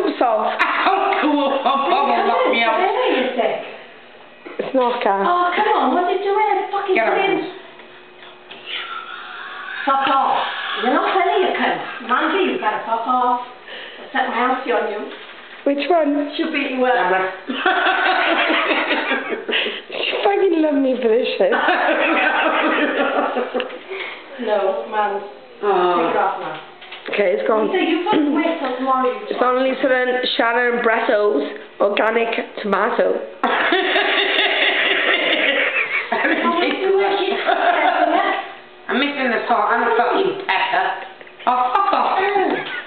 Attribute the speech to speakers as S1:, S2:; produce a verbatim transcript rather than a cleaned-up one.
S1: salt.
S2: Oh, cool. Oh, Bob will knock me out.
S3: Where are you sick?
S1: It's not gas.
S3: Oh, come on, what did you wear? Fucking
S2: Get
S3: brilliant. Fuck off. You're not funny, you cunt. Mandy, you better fuck off. I'll set my house on you.
S1: Which one?
S3: She'll beat you up.
S1: You fucking love me for this shit.
S3: No, man.
S2: Oh.
S3: Take it off now.
S1: Okay, it's gone.
S3: Lisa, you fucking wait till tomorrow. You
S1: It's on Lisa and Shannon Bretto's organic tomato.
S2: I'm missing the salt and the fucking pepper. Oh, fuck off.